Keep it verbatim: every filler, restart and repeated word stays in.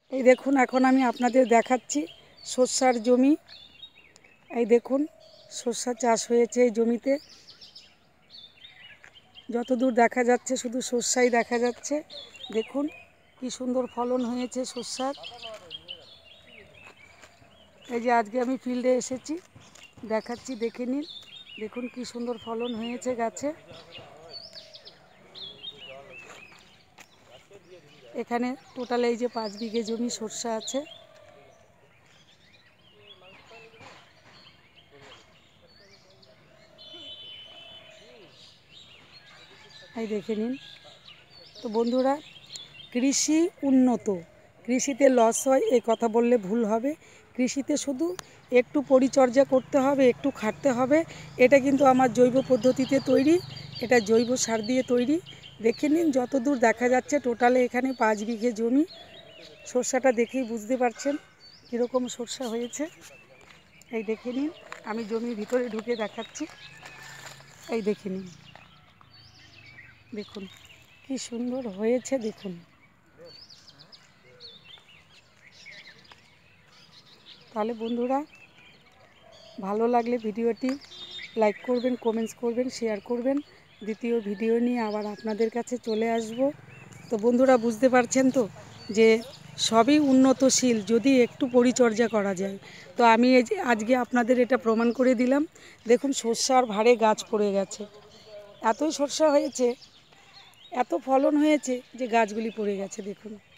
এই দেখুন এখন আমি আপনাদের দেখাচ্ছি সরষার জমি। এই দেখুন সরষা চাষ হয়েছে এই জমিতে, যতদূর দেখা যাচ্ছে শুধু সরষাই দেখা যাচ্ছে। দেখুন কি সুন্দর ফলন হয়েছে সরষার। এই যে আজকে আমি ফিল্ডে এসেছি, দেখাচ্ছি, দেখে নিন। দেখুন কি সুন্দর ফলন হয়েছে গাছে। এখানে টোটাল এই যে পাঁচ বিঘে জমি সরষা আছে। এই দেখে নিন। তো বন্ধুরা, কৃষি উন্নত, কৃষিতে লস হয় এই কথা বললে ভুল হবে। কৃষিতে শুধু একটু পরিচর্যা করতে হবে, একটু খাটতে হবে। এটা কিন্তু আমার জৈব পদ্ধতিতে তৈরি, এটা জৈব সার দিয়ে তৈরি। দেখে নিন যতদূর দেখা যাচ্ছে টোটালে এখানে পাঁচ বিঘে জমি। সরষাটা দেখেই বুঝতে পারছেন কীরকম সরষা হয়েছে। এই দেখে নিন, আমি জমির ভিতরে ঢুকে দেখাচ্ছি। এই দেখে নিন, দেখুন কি সুন্দর হয়েছে। দেখুন, তাহলে বন্ধুরা ভালো লাগলে ভিডিওটি লাইক করবেন, কমেন্টস করবেন, শেয়ার করবেন। দ্বিতীয় ভিডিও নিয়ে আবার আপনাদের কাছে চলে আসব। তো বন্ধুরা বুঝতে পারছেন তো যে সবই উন্নতশীল যদি একটু পরিচর্যা করা যায়। তো আমি এই যে আজকে আপনাদের এটা প্রমাণ করে দিলাম। দেখুন সরষার ভারে গাছ পড়ে গেছে, এতই সরষা হয়েছে, এত ফলন হয়েছে যে গাছগুলি পড়ে গেছে। দেখুন।